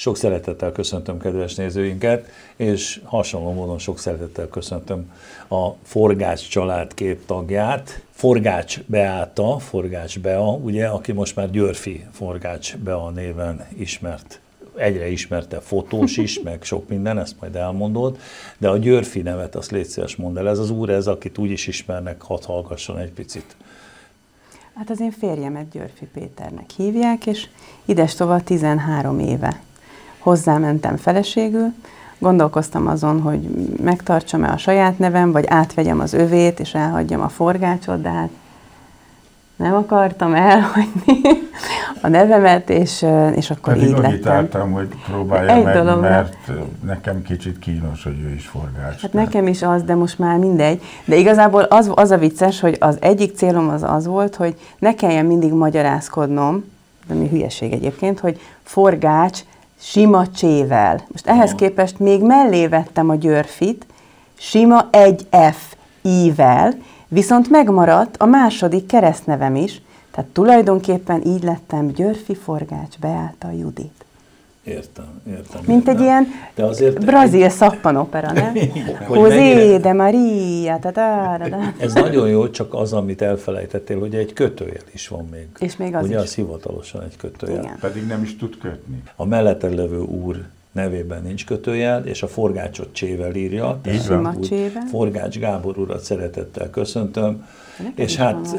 Sok szeretettel köszöntöm kedves nézőinket, és hasonló módon sok szeretettel köszöntöm a Forgács család két tagját. Forgács Beáta, Forgács Bea, ugye, aki most már Györfi Forgács Bea néven ismert, egyre ismerte fotós is, meg sok minden, ezt majd elmondod, de a Györfi nevet azt légy szíves mondd el. Ez az úr, ez, akit úgy is ismernek, hadd hallgasson egy picit. Hát az én férjemet Györfi Péternek hívják, és idestova 13 éve hozzámentem feleségül. Gondolkoztam azon, hogy megtartsam-e a saját nevem, vagy átvegyem az övét, és elhagyjam a Forgácsot, de hát nem akartam elhagyni a nevemet, és akkor így lettem. Agitáltam, hogy próbálja meg, mert nekem kicsit kínos, hogy ő is Forgács. Hát nekem is az, de most már mindegy. De igazából az a vicces, hogy az egyik célom az volt, hogy ne kelljen mindig magyarázkodnom, de mi hülyeség egyébként, hogy Forgács sima csével. Most ehhez képest még mellé vettem a Györfit, sima egy F I-vel, viszont megmaradt a második keresztnevem is, tehát tulajdonképpen így lettem Györfi Forgács Beáta Judit. Értem. Mint egy ilyen brazil szappanopera, nem? José de Maria, Ez nagyon jó, csak az, amit elfelejtettél, hogy egy kötőjel is van még. És még az ugye is. az hivatalosan egy kötőjel. Igen. Pedig nem is tud kötni. A melletted levő úr nevében nincs kötőjel, és a Forgácsot csével írja. Sima csével. Forgács Gábor urat szeretettel köszöntöm. És hát...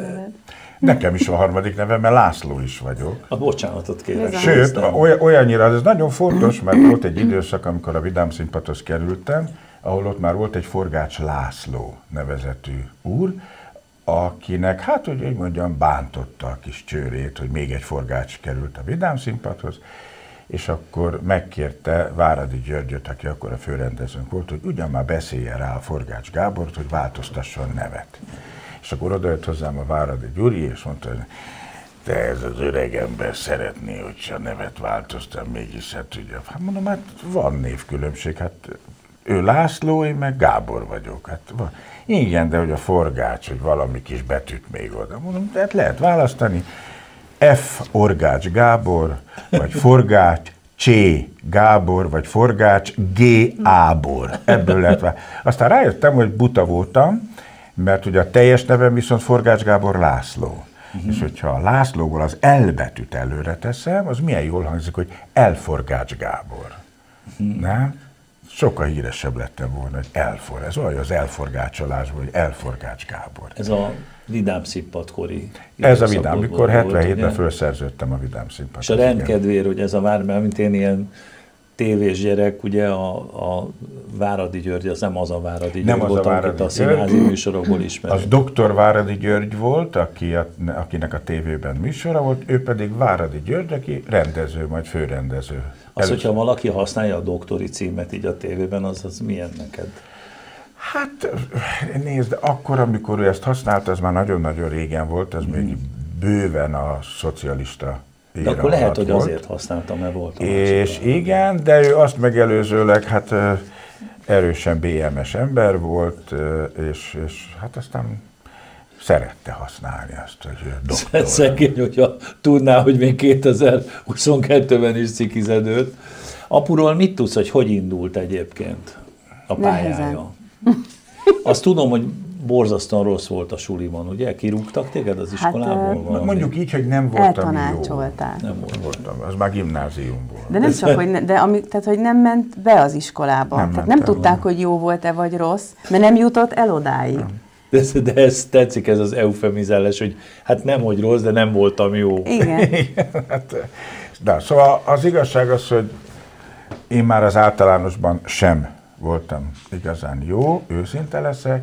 Nekem is a harmadik nevem, mert László is vagyok. A bocsánatot kérek. Sőt, olyannyira, ez nagyon fontos, mert volt egy időszak, amikor a Vidám Színpadhoz kerültem, ahol ott már volt egy Forgács László nevezetű úr, akinek, hát hogy mondjam, bántotta a kis csőrét, hogy még egy Forgács került a Vidám Színpadhoz, és akkor megkérte Váradi Györgyöt, aki akkor a főrendezőnk volt, hogy ugyan már beszéljen rá a Forgács Gábort, hogy változtasson nevet. És akkor odajött hozzám a Váradi Gyuri, és mondta, hogy de ez az öreg ember szeretné, hogy a nevet változtam, mégis hát tudja. Hát mondom, hát van névkülönbség, hát ő László, én meg Gábor vagyok. Hát van. Igen, de hogy a Forgács, hogy valami kis betűt még oda. Mondom, tehát lehet választani. F. Orgács Gábor, vagy Forgács C. Gábor, vagy Forgács G. Ábor. Ebből lehet választani. Aztán rájöttem, hogy buta voltam, mert ugye a teljes nevem viszont Forgács Gábor László. És hogyha a Lászlóból az L betűt előre teszem, az milyen jól hangzik, hogy Elforgács Gábor. Nem? Sokkal híresebb lettem volna, hogy ez olyan az elforgácsolásból, hogy Elforgács Gábor. Ez a Vidám Színpadkori. Ez a Vidám, mikor 77-ben felszerződtem a Vidám Színpadot. És a rendkedvér, hogy ez a vár, mint én ilyen tévés gyerek, ugye a Váradi György, az nem az a Váradi György volt, akit a színházi műsorokból ismerünk. Az Dr. Váradi György volt, akinek a tévében műsora volt, ő pedig Váradi György, aki rendező, majd főrendező. Az, hogyha valaki használja a doktori címet így a tévében, az milyen neked? Hát nézd, akkor, amikor ő ezt használta, ez már nagyon-nagyon régen volt, ez még bőven a szocialista de akkor lehet, hogy volt. Azért használtam, mert volt a és igen, de ő azt megelőzőleg hát erősen BMS ember volt, és hát aztán szerette használni azt, hogy doktor. Szegény, hogyha tudná, hogy még 2022-ben is cikized őt. Apuról mit tudsz, hogy indult egyébként a pályája? Azt tudom, hogy borzasztóan rossz volt a suliban, ugye? Kirúgtak téged az iskolából? Hát, mondjuk így, hogy nem voltam jó. Eltanácsolták. Nem voltam, az már gimnáziumból. De nem csak, hogy, tehát, hogy nem ment be az iskolába. Nem tudták, hogy jó volt-e vagy rossz, mert nem jutott el odáig. De ez tetszik, ez az eufemizálás, hogy hát nem, hogy rossz, de nem voltam jó. Igen. De, szóval az igazság az, hogy én már az általánosban sem voltam igazán jó, őszinte leszek,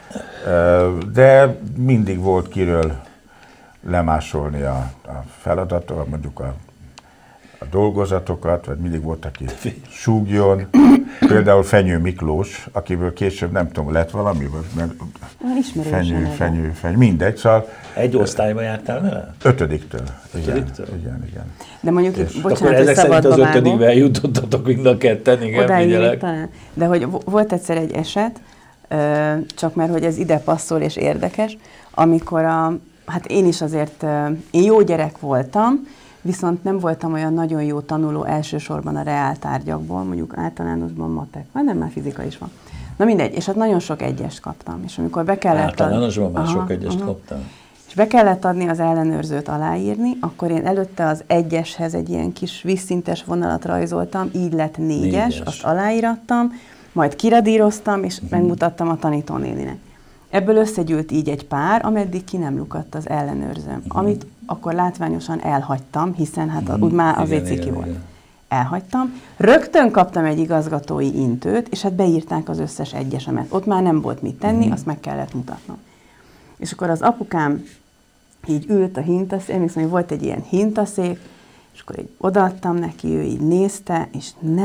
de mindig volt kiről lemásolni a feladatot, mondjuk a dolgozatokat, vagy mindig volt, aki súgjon. Például Fenyő Miklós, akiből később nem tudom, lett valami, mert Fenyő, mindegy, szóval... Egy osztályba jártál vele? 5-től. Igen. De mondjuk itt, bocsánat, akkor ezek szerint az 5-ig eljutottatok mind a ketten, igen, figyelek. Talán. De hogy volt egyszer egy eset, csak mert hogy ez ide passzol és érdekes, amikor hát én is azért, én jó gyerek voltam, viszont nem voltam olyan nagyon jó tanuló elsősorban a reáltárgyakból, mondjuk általánosban matek, nem, már fizika is van. Na mindegy, és hát nagyon sok egyest kaptam, és amikor be kellett általánosban már sok egyest kaptam. És be kellett adni az ellenőrzőt aláírni, akkor én előtte az egyeshez egy ilyen kis vízszintes vonalat rajzoltam, így lett 4-es, azt aláírattam, majd kiradíroztam, és megmutattam a tanítónéninek. Ebből összegyűlt így egy pár, ameddig ki nem lukadt az ellenőrzőm, amit akkor látványosan elhagytam, hiszen hát úgy már azért ciki volt. Elhagytam, rögtön kaptam egy igazgatói intőt, és hát beírták az összes egyesemet. Ott már nem volt mit tenni, azt meg kellett mutatnom. És akkor az apukám így ült a hintaszék, emlékszem, hogy volt egy ilyen hintaszék, és akkor így odaadtam neki, ő így nézte, és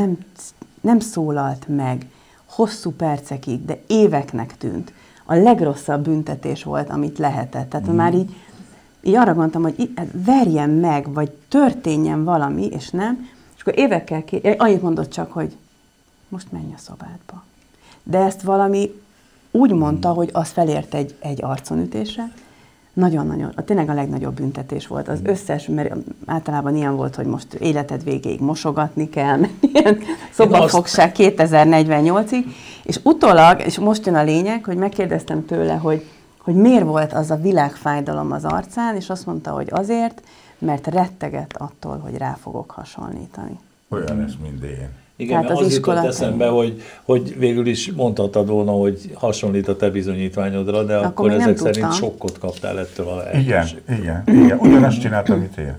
nem szólalt meg hosszú percekig, de éveknek tűnt. A legrosszabb büntetés volt, amit lehetett. Tehát már így arra gondoltam, hogy verjen meg, vagy történjen valami, és nem. És akkor évekkel annyit mondott csak, hogy most menj a szobádba. De ezt valami úgy mondta, hogy az felért egy arconütésre. Nagyon-nagyon, tényleg a legnagyobb büntetés volt. Az összes, mert általában ilyen volt, hogy most életed végéig mosogatni kell, mert ilyen szobafogság 2048-ig. És utólag, és most jön a lényeg, hogy megkérdeztem tőle, hogy miért volt az a világfájdalom az arcán, és azt mondta, hogy azért, mert rettegett attól, hogy rá fogok hasonlítani. Olyan ez mind én. Igen, mert az jutott eszembe, hogy végül is mondhatod volna, hogy hasonlít a te bizonyítványodra, de akkor ezek szerint sokkot kaptál ettől a lehetőségtől. Igen. Ugyanazt csináltam, amit én.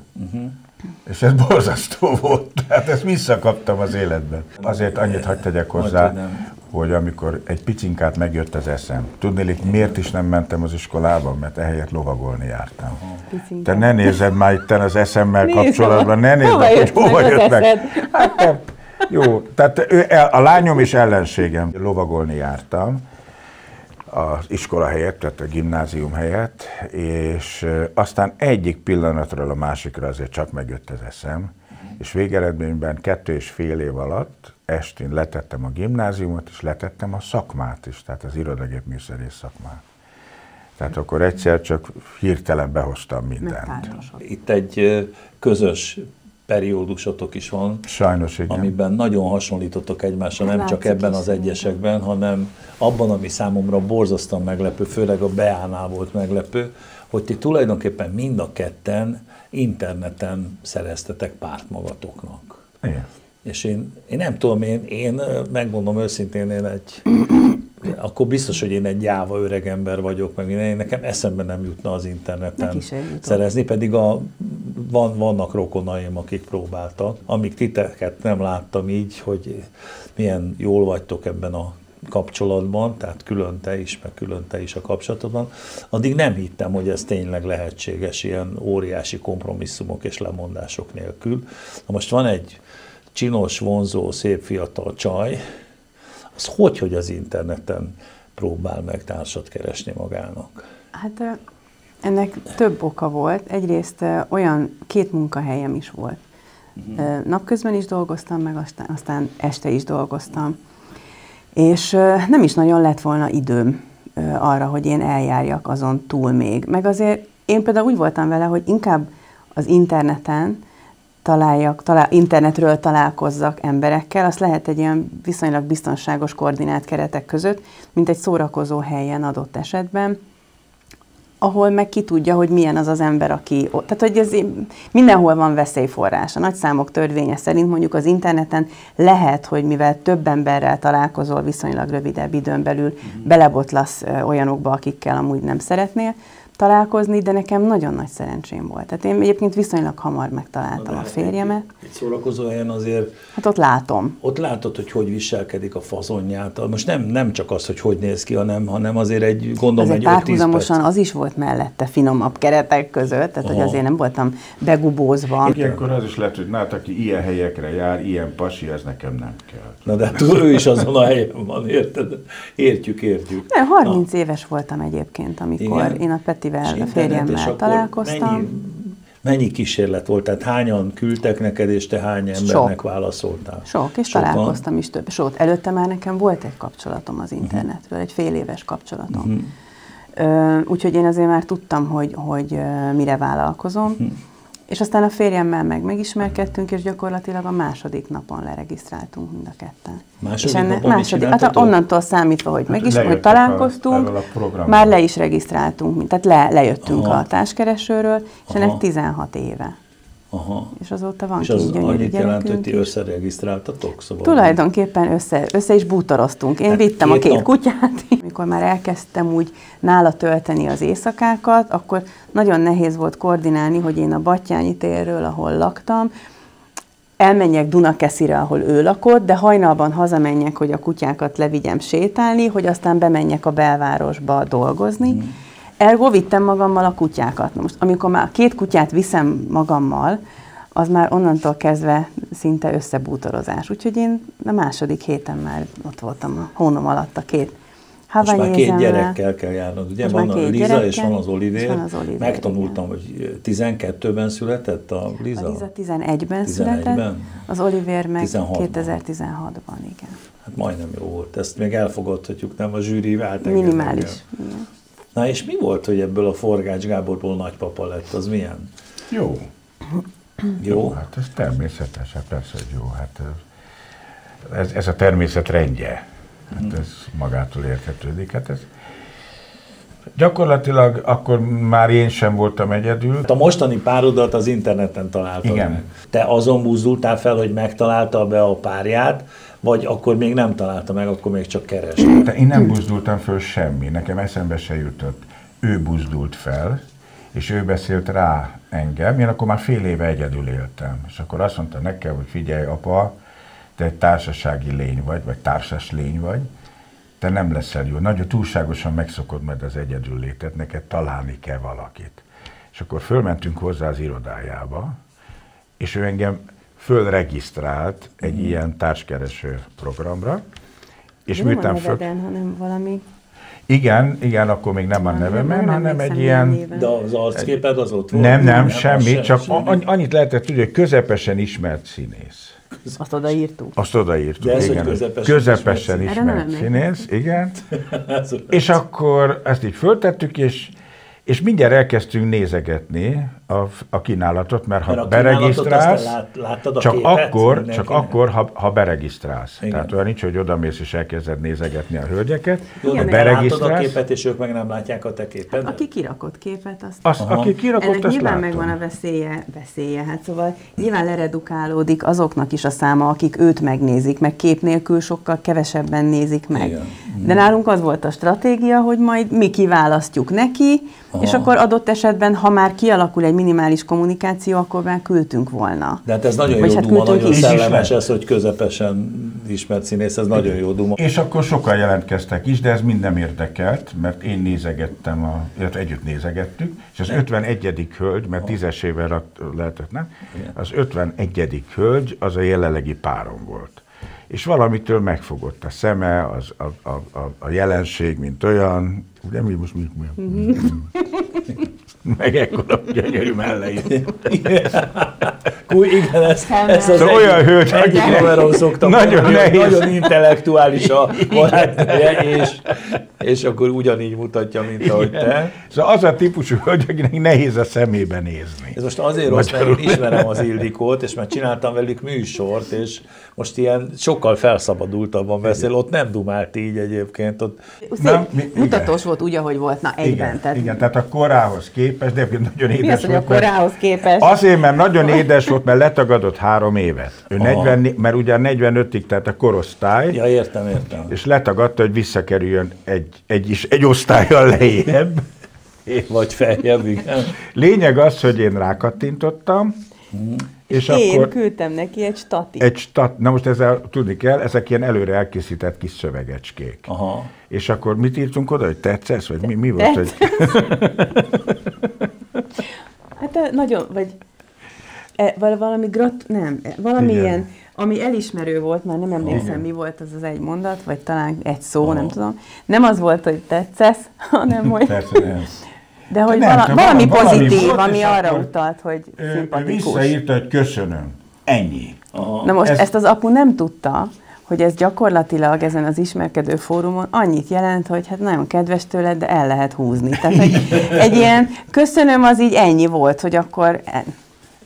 És ez borzasztó volt, tehát ezt visszakaptam az életben. Azért annyit hadd tegyek hozzá, hogy amikor egy picinkát megjött az eszem, tudnélik, miért is nem mentem az iskolába, mert ehelyett lovagolni jártam. Te ne nézed már itt az eszemmel kapcsolatban, ne nézd, hogy hova jött meg. Hát nem. Jó, tehát a lányom is ellenségem. Lovagolni jártam az iskola helyett, tehát a gimnázium helyett, és aztán egyik pillanatról a másikra azért csak megjött az eszem, és végeredményben 2,5 év alatt estén letettem a gimnáziumot, és letettem a szakmát is, tehát az irodagépműszerész szakmát. Tehát akkor egyszer csak hirtelen behoztam mindent. Itt egy közös periódusotok is van, sajnos, igen, amiben nagyon hasonlítottok egymásra, nem csak ebben az egyesekben, hanem abban, ami számomra borzasztóan meglepő, főleg a Beánál volt meglepő, hogy ti tulajdonképpen mind a ketten interneten szereztetek párt magatoknak. Igen. És én nem tudom, én megmondom őszintén, akkor biztos, hogy én egy gyáva öreg ember vagyok, meg én nekem eszembe nem jutna az interneten szerezni, pedig vannak rokonaim, akik próbáltak. Amíg titeket nem láttam így, hogy milyen jól vagytok ebben a kapcsolatban, tehát külön te is, meg külön te is a kapcsolatodban, addig nem hittem, hogy ez tényleg lehetséges ilyen óriási kompromisszumok és lemondások nélkül. Na most van egy csinos, vonzó, szép fiatal csaj, az hogy az interneten próbál meg társat keresni magának? Hát ennek több oka volt. Egyrészt olyan 2 munkahelyem is volt. Napközben is dolgoztam, meg aztán este is dolgoztam. És nem is nagyon lett volna időm arra, hogy én eljárjak azon túl még. Meg azért én például úgy voltam vele, hogy inkább az interneten internetről találkozzak emberekkel, azt lehet egy ilyen viszonylag biztonságos koordinált keretek között, mint egy szórakozó helyen adott esetben, ahol meg ki tudja, hogy milyen az az ember, aki ott. Tehát, hogy ez mindenhol van veszélyforrás. A nagyszámok törvénye szerint mondjuk az interneten lehet, hogy mivel több emberrel találkozol viszonylag rövidebb időn belül, belebotlasz olyanokba, akikkel amúgy nem szeretnél találkozni, de nekem nagyon nagy szerencsém volt. Tehát én egyébként viszonylag hamar megtaláltam a férjemet. Egy szórakozó helyen azért... Hát ott látom. Ott látod, hogy viselkedik a fazonját. Most nem csak az, hogy néz ki, hanem azért gondolom egy 5-10 perc. Párhuzamosan az is volt mellette finomabb keretek között, tehát hogy azért nem voltam begubózva. Ilyenkor az is lehet, hogy aki ilyen helyekre jár, ilyen pasi, ez nekem nem kell. Na de hát ő is azon a helyen van, érted? Értjük. De 30 éves voltam egyébként, amikor igen? Én a Petivel, a férjemmel találkoztam. Mennyi kísérlet volt? Tehát hányan küldtek neked, és te hány embernek válaszoltál? Sok, és találkoztam is több. Sőt, előtte már nekem volt egy kapcsolatom az internetről, egy fél éves kapcsolatom. Úgyhogy én azért már tudtam, hogy mire vállalkozom. És aztán a férjemmel megismerkedtünk, és gyakorlatilag a második napon leregisztráltunk mind a ketten. Hát onnantól számítva, hogy hogy találkoztunk, már le is regisztráltunk, tehát lejöttünk a társkeresőről, és ennek 16 éve. Aha. És azóta van és az annyit jelent, hogy ti is. összeregisztráltatok? Szóval Tulajdonképpen össze is bútoroztunk. Én vittem a két kutyát. Amikor már elkezdtem úgy nála tölteni az éjszakákat, akkor nagyon nehéz volt koordinálni, hogy én a Batthyányi térről, ahol laktam, elmenjek Dunakeszire, ahol ő lakott, de hajnalban hazamenjek, hogy a kutyákat levigyem sétálni, hogy aztán bemenjek a belvárosba dolgozni. Ergo vittem magammal a kutyákat. Na most, amikor már 2 kutyát viszem magammal, az már onnantól kezdve szinte összebútorozás. Úgyhogy én a második héten már ott voltam a hónom alatt a 2 Most már 2 gyerekkel kell járnod, ugye? Van a Liza és van az Olivér. Megtanultam, hogy 12-ben született a Liza? A Liza 11-ben született, az Olivér meg 2016-ban, igen. Hát majdnem jó volt. Ezt még elfogadhatjuk, nem? A zsűri átengedett. Minimális. Na és mi volt, hogy ebből a Forgács Gáborból nagypapa lett? Az milyen? Jó. Jó? Hát ez természetes, hát persze, hogy jó. Hát ez a természet rendje. Hát ez magától értetődik. Hát ez gyakorlatilag akkor már én sem voltam egyedül. A mostani párodat az interneten találtad. Igen. Meg. Te azon buzdultál fel, hogy megtalálta be a párját, vagy akkor még nem találta meg, akkor még csak kerestél? De én nem buzdultam föl semmi, nekem eszembe se jutott. Ő buzdult fel, és ő beszélt rá engem, én akkor már fél éve egyedül éltem. És akkor azt mondta nekem, hogy figyelj apa, te egy társasági lény vagy társas lény vagy, te nem leszel jó. Nagyon túlságosan megszokod majd az egyedül létet, neked találni kell valakit. És akkor fölmentünk hozzá az irodájába, és ő engem fölregisztrált egy ilyen társkereső programra. És nem a neveden, hanem valami... Igen, akkor még nem a nevemen, hanem egy ilyen... De az arcképed az ott volt? Nem, semmi, csak annyit lehetett tudni, hogy közepesen ismert színész. Azt odaírtuk? Azt odaírtuk, de ez, igen. Közepesen ismert színész, igen. És akkor ezt így föltettük, és mindjárt elkezdtünk nézegetni a kínálatot, mert ha beregisztrálsz, csak akkor, ha beregisztrálsz. Igen. Tehát olyan nincs, hogy odamész és elkezded nézegetni a hölgyeket. Ha beregisztrálsz, a képet, és ők meg nem látják a te képedet? Aki kirakott képet, aki kirakott, ennek nyilván megvan a veszélye. Hát szóval nyilván leredukálódik azoknak is a száma, akik őt megnézik, meg kép nélkül sokkal kevesebben nézik meg. Igen. De nálunk az volt a stratégia, hogy majd mi kiválasztjuk neki, és akkor adott esetben, ha már kialakul egy minimális kommunikáció, akkor már küldtünk volna. De hát ez nagyon jó duma, nagyon szellemes ez, hogy közepesen ismert színész, ez nagyon jó duma. És akkor sokan jelentkeztek is, de ez mind nem érdekelt, mert én nézegettem, illetve együtt nézegettük, és az 51. hölgy, mert 10-esével lehetett, nem? Az 51. hölgy az a jelenlegi párom volt. És valamitől megfogott a szeme, a jelenség, mint olyan, ugye mi most meg ekkora gyönyörű mellei. Igen, ez az olyan hölgy, akinek szoktam nagyon intellektuális a barátnője, és akkor ugyanígy mutatja, mint ahogy te. Szóval az a típusú hölgy, akinek nehéz a szemébe nézni. Ez most azért rossz, mert én ismerem az Ildikót, és már csináltam velük műsort, és most ilyen sokkal felszabadultabban beszél, ott nem dumált így egyébként. Ott... Mutatós volt úgy, ahogy volt, na egyben. Igen, tehát a korához képest, de nagyon édes volt. Mi az, hogy a korához képest? Azért, mert nagyon édes volt, mert letagadott 3 évet. Ő 40, mert ugye 45-ig, tehát a korosztály. Ja, értem. És letagadta, hogy visszakerüljön egy osztállyal lejjebb. Vagy feljebb, igen. Lényeg az, hogy én rákattintottam, és én akkor küldtem neki egy statit. Na most ezzel tudni kell, ezek ilyen előre elkészített kis szövegecskék. Aha. És akkor mit írtunk oda, hogy tetszesz, vagy mi volt? Hogy... Hát nagyon, vagy valami valami igen. Ilyen, ami elismerő volt, már nem emlékszem, mi volt az egy mondat, vagy talán egy szó, nem tudom. Nem az volt, hogy tetszesz, hanem hogy... Persze nem. De hogy valami pozitív, volt, ami arra utalt, hogy szimpatikus. Visszaírta, hogy köszönöm. Ennyi. Na most ezt az apu nem tudta, hogy ez gyakorlatilag ezen az ismerkedő fórumon annyit jelent, hogy hát nagyon kedves tőled, de el lehet húzni. Tehát egy ilyen köszönöm az így ennyi volt, hogy akkor...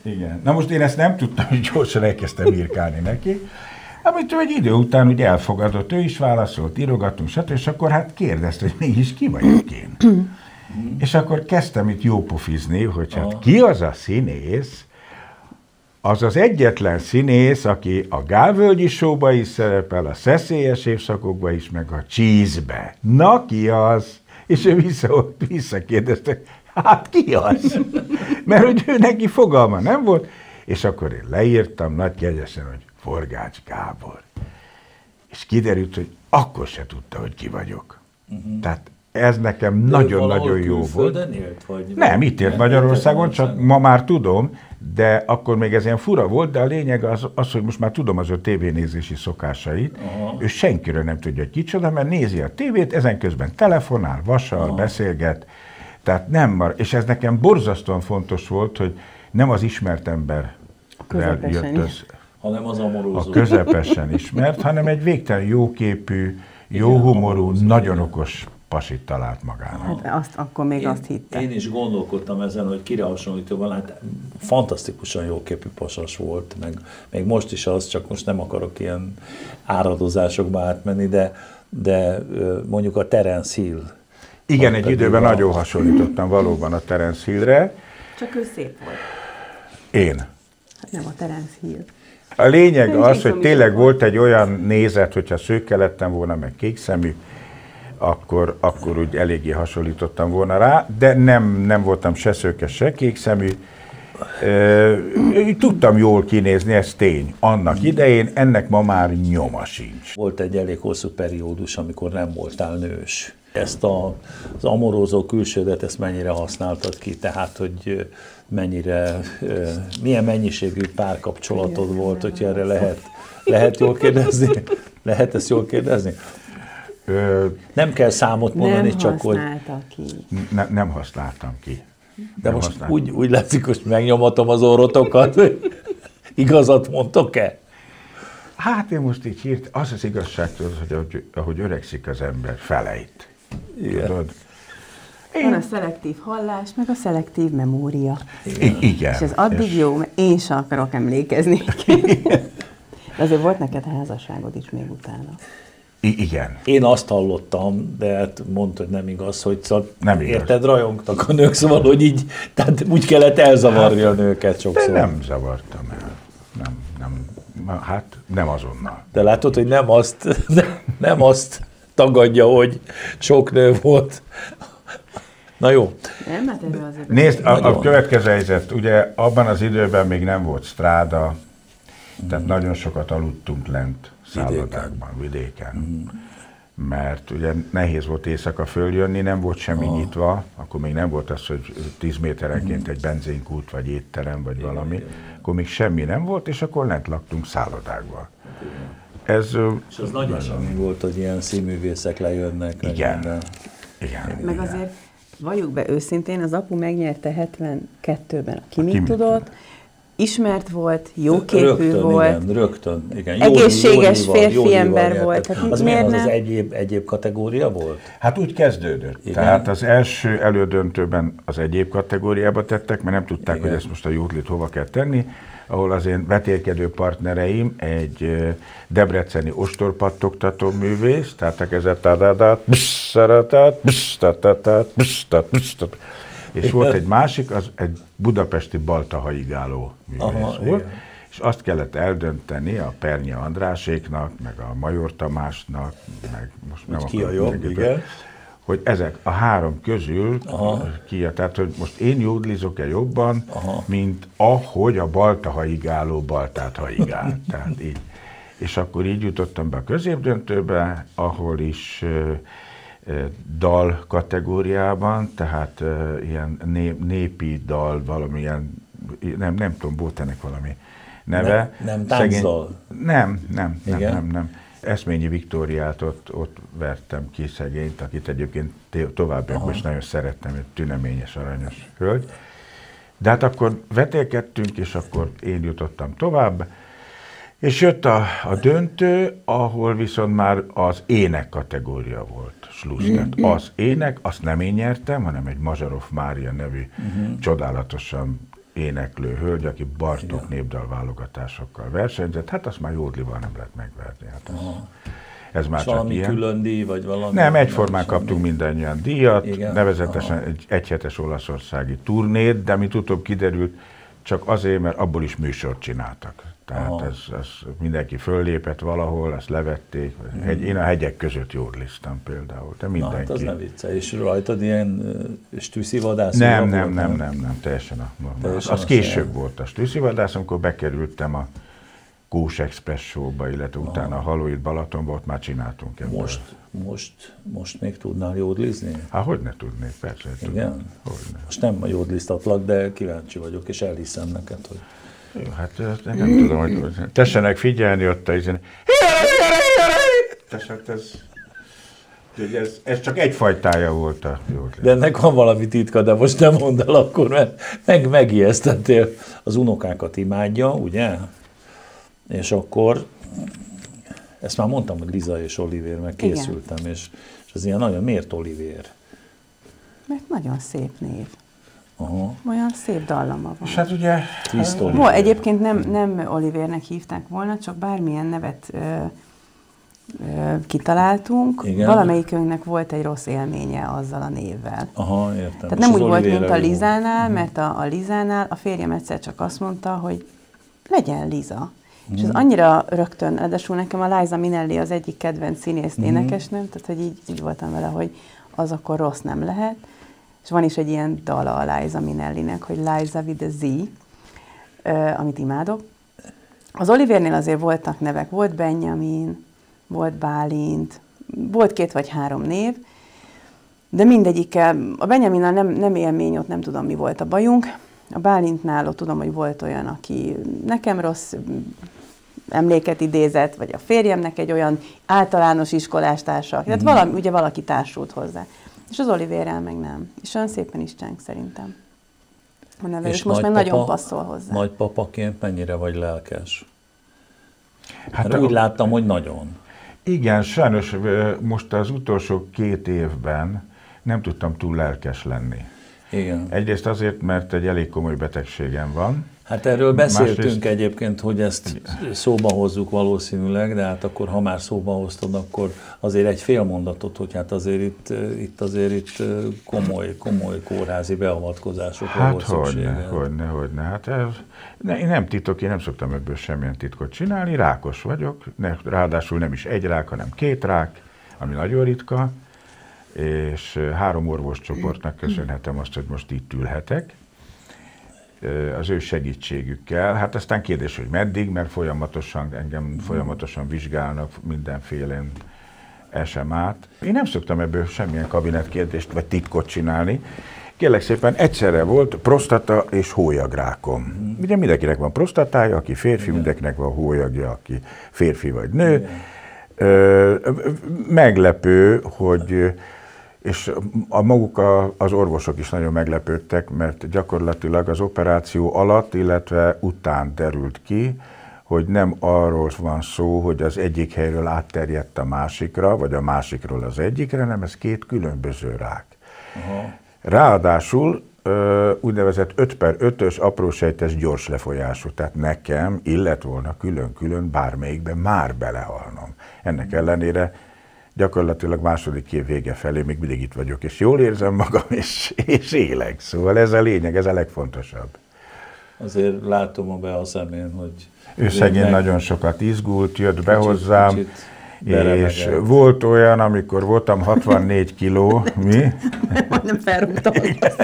Igen. Na most én ezt nem tudtam, hogy gyorsan elkezdtem írkálni neki, amit ő egy idő után úgy elfogadott, ő is válaszolt, írogatunk, stb. És akkor hát kérdezte, hogy mégis ki vagyok én. És akkor kezdtem itt jópofizni, hogy hát ki az a színész, az az egyetlen színész, aki a Gálvölgyi Show-ba is szerepel, a Szeszélyes évszakokba is, meg a Cheese-be. Na, ki az? És ő visszakérdezte, hát ki az? Mert hogy ő neki fogalma nem volt, és akkor én leírtam nagy kegyesen, hogy Forgács Gábor. És kiderült, hogy akkor se tudta, hogy ki vagyok. Tehát ez nekem nagyon-nagyon jó volt. Élt, vagy nem, itt élt Magyarországon, csak ma már tudom, de akkor még ez ilyen fura volt, de a lényeg az, hogy most már tudom az ő tévénézési szokásait. Ő senkiről nem tudja, hogy kicsoda, mert nézi a tévét, ezen közben telefonál, vasal, beszélget. Tehát nem, és ez nekem borzasztóan fontos volt, hogy nem az ismert ember jött össze, hanem az amorózó. a közepesen ismert, hanem egy végtelen jóképű, jó humorú, nagyon okos pasit talált magának. Hát akkor még azt hitte. Én is gondolkodtam ezen, hogy kire hasonlítóval, hát fantasztikusan jóképű pasas volt, meg még most is az, csak most nem akarok ilyen áradozásokba átmenni, de mondjuk a Terence Hill. Igen, egy időben nagyon hasonlítottam valóban a Terence Hillre. Csak ő szép volt. Én. Hát nem a Terence Hill. A lényeg az, hogy tényleg volt egy olyan nézet, hogyha szőke lettem volna, meg kékszemű, akkor úgy eléggé hasonlítottam volna rá, de nem voltam se szőke, se kékszemű. Tudtam jól kinézni, ez tény. Annak idején, ennek ma már nyoma sincs. Volt egy elég hosszú periódus, amikor nem voltál nős. Ezt az amorózó külsődet, ezt mennyire használtad ki? Tehát, hogy milyen mennyiségű párkapcsolatod volt, hogyha erre lehet jól kérdezni? Lehet ezt jól kérdezni? Nem kell számot mondani, nem csak hogy... Nem használtam ki. De nem most úgy látszik, hogy megnyomatom az orrotokat. Igazat mondtok-e? Hát én most így az az igazság, hogy ahogy öregszik az ember, felejt. Tudod? Van a szelektív hallás, meg a szelektív memória. Igen. És ez addig jó, mert én sem akarok emlékezni. De azért volt neked házasságod is még utána. Igen. Én azt hallottam, de hát mondta, hogy nem igaz, hogy nem igaz. Érted, rajongtak a nők, szóval, hogy így, tehát úgy kellett elzavarni a nőket sokszor. De nem zavartam el. Nem azonnal. De látod, hogy nem azt tagadja, hogy sok nő volt. Na jó. Nem, hát erről azért... Nézd, a következő helyzet, ugye abban az időben még nem volt stráda, tehát nagyon sokat aludtunk lent szállodákban, vidéken. Mert ugye nehéz volt éjszaka följönni, nem volt semmi nyitva, akkor még nem volt az, hogy 10 méterenként egy benzinkút, vagy étterem, vagy valami, akkor még semmi nem volt, és akkor lent laktunk szállodákban. És az nagy esemény volt, hogy ilyen színművészek lejönnek. Igen. Meg azért valljuk be őszintén, az apu megnyerte 72-ben a Ki mit tudott, ismert volt, jóképű volt, igen. Egészséges férfi ember volt. Hát az miért az egyéb kategória volt? Hát úgy kezdődött. Igen. Tehát az első elődöntőben az egyéb kategóriába tettek, mert nem tudták, igen, hogy ezt most a jótlit hova kell tenni, ahol az én vetélkedő partnereim egy debreceni ostorpattogtató művész, tehát a kezet és volt egy másik, az egy budapesti baltahaigáló művész volt, és azt kellett eldönteni a Pernyi Andráséknak, meg a Major Tamásnak, meg most nem ki a jobb, igen, hogy ezek a három közül tehát hogy most én jódlizok-e jobban, mint ahogy a baltahaigáló baltát haigál. Tehát így. És akkor így jutottam be a középdöntőbe, ahol is dal kategóriában, tehát ilyen népi dal, valamilyen, nem tudom, volt ennek valami neve. Nem táncdal? Nem. Eszményi Viktóriát ott vertem ki, szegényt, akit egyébként továbbiakban is nagyon szerettem, egy tüneményes, aranyos hölgy. De hát akkor vetélkedtünk, és akkor én jutottam tovább, és jött a döntő, ahol viszont már az ének kategória volt. Az ének, azt nem én nyertem, hanem egy Mazsarov Mária nevű csodálatosan éneklő hölgy, aki Bartók népdalválogatásokkal versenyzett, hát azt már jódlival nem lehet megverni. Hát ez már csak valami ilyen. külön díj, vagy valami? Nem, egyformán kaptunk mindannyian díjat, igen? nevezetesen egy egyhetes olaszországi turnét, de mint utóbb kiderült, csak azért, mert abból is műsort csináltak. Tehát ez mindenki föllépett valahol, ezt levették. Én a hegyek között jódliztam például, de mindenki. Hát az nem vicce. És rajtad ilyen stűszivadász? Nem, teljesen az később volt a stűszivadász, amikor bekerültem a Kós Express show-ba, illetve utána a Halóid Balatonba, ott már csináltunk ebből. Most még tudnál jódlizni? Hát hogy ne tudnék, persze. Igen? Most nem jódliztatlak, de kíváncsi vagyok, és elhiszem neked, hogy... Jó, hát nem tudom, hogy tessenek figyelni ott a izén. Ez csak egyfajtája volt a jódlizás. De ennek van valami titka, de most nem mondd el akkor, mert megijesztettél. Az unokákat imádja, ugye? És akkor, ezt már mondtam, hogy Liza és Olivér, meg készültem, és az ilyen nagyon, miért Olivér? Mert nagyon szép név. Aha. Olyan szép dallama van. És hát ugye... Egyébként nem Olivérnek hívták volna, csak bármilyen nevet kitaláltunk. Igen. Valamelyikünknek volt egy rossz élménye azzal a névvel. Aha, értem. Tehát nem úgy volt, mint a Lizánál, mert a Lizánál a férjem egyszer csak azt mondta, hogy legyen Liza. És ez annyira rögtön, ráadásul nekem a Liza Minnelli az egyik kedvenc színész énekesnőm, tehát hogy így voltam vele, hogy az akkor rossz nem lehet. És van is egy ilyen dala a Liza Minnellinek, hogy Liza with a Z, amit imádok. Az Olivérnél azért voltak nevek, volt Benjamin, volt Bálint, volt 2 vagy 3 név, de mindegyikkel, a Benjaminnal nem élmény, ott nem tudom, mi volt a bajunk. A Bálintnál ott tudom, hogy volt olyan, aki nekem rossz emléket idézett, vagy a férjemnek egy olyan általános iskolástása. Tehát valaki társult hozzá. És az Olivérrel meg nem. És olyan szépen is cseng szerintem. A neve, és most már nagyon passzol hozzá. Nagypapaként mennyire vagy lelkes? Hát úgy láttam, hogy nagyon. Igen, sajnos most az utolsó 2 évben nem tudtam túl lelkes lenni. Igen. Egyrészt azért, mert egy elég komoly betegségem van. Hát erről beszéltünk egyébként, hogy ezt szóba hozzuk valószínűleg, de hát akkor, ha már szóba hoztad, akkor azért egy fél mondatot, hogy hát azért itt komoly kórházi beavatkozásokra volt szüksége. Hogyne. Hát én nem titok, én nem szoktam ebből semmilyen titkot csinálni, rákos vagyok, ráadásul nem is egy rák, hanem 2 rák, ami nagyon ritka, és 3 orvoscsoportnak köszönhetem azt, hogy most itt ülhetek, az ő segítségükkel. Hát aztán kérdés, hogy meddig, mert engem folyamatosan vizsgálnak mindenféle SMA-t. Én nem szoktam ebből semmilyen kabinetkérdést vagy titkot csinálni. Kérlek szépen, egyszerre volt prostata és hólyagrákom. Ugye mindenkinek van prostatája, aki férfi, mindenkinek van hólyagja, aki férfi vagy nő. Meglepő, hogy és maguk az orvosok is nagyon meglepődtek, mert gyakorlatilag az operáció alatt, illetve után derült ki, hogy nem arról van szó, hogy az egyik helyről átterjedt a másikra, vagy a másikról az egyikre, hanem ez 2 különböző rák. Aha. Ráadásul úgynevezett 5/5-ös aprósejtes gyors lefolyású, tehát nekem illet volna külön-külön bármelyikben már belehalnom. Ennek ellenére gyakorlatilag második év vége felé még mindig itt vagyok, és jól érzem magam, és élek. Szóval ez a lényeg, ez a legfontosabb. Azért látom a szemén, hogy... Ő szegény nagyon sokat izgult, jött be hozzám, és volt olyan, amikor voltam 64 kiló, mi? Majdnem felrúgtam.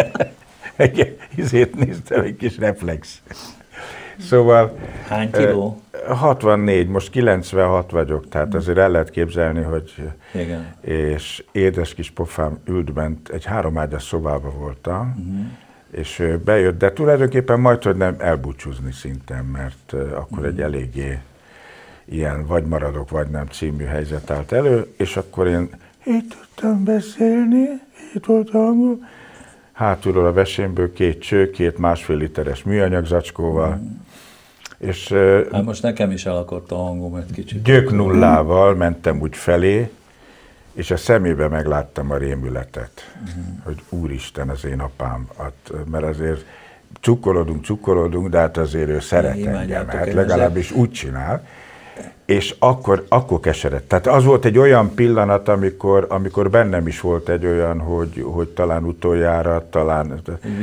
Izét néztem, egy kis reflex. Szóval... Hány kiló? 64, most 96 vagyok, tehát azért el lehet képzelni, hogy... Igen. És édes kis pofám ült bent, egy 3 ágyas szobában voltam, és bejött, de tulajdonképpen majdhogy nem elbúcsúzni szinten, mert akkor egy eléggé ilyen vagy maradok, vagy nem című helyzet állt elő, és akkor én így tudtam beszélni, így volt hangom. Hátulról a vesémből 2 cső, 2 1,5 literes műanyag zacskóval, és hát most nekem is elakadt a hangom egy kicsit. Gyöknullával mentem úgy felé, és a szemébe megláttam a rémületet, hogy úristen, az én apám, mert azért cukkolódunk, de hát azért ő szeret engem, hát legalábbis úgy csinál. És akkor keseredt. Tehát az volt egy olyan pillanat, amikor bennem is volt egy olyan, hogy talán utoljára, talán...